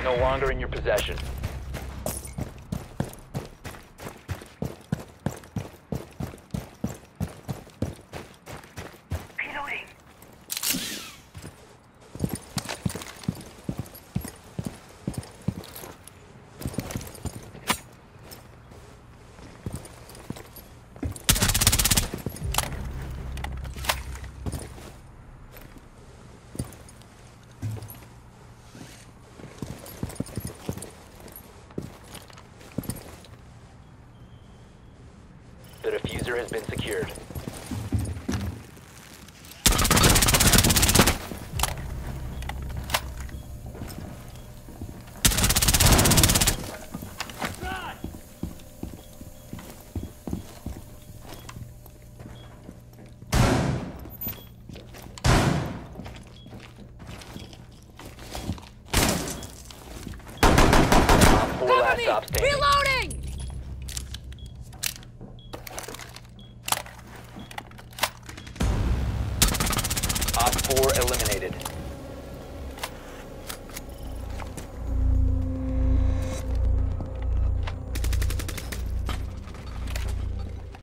no longer in your possession. Reloading. The diffuser has been secured. Op 4 last stop standing. Reloading! Op 4 eliminated.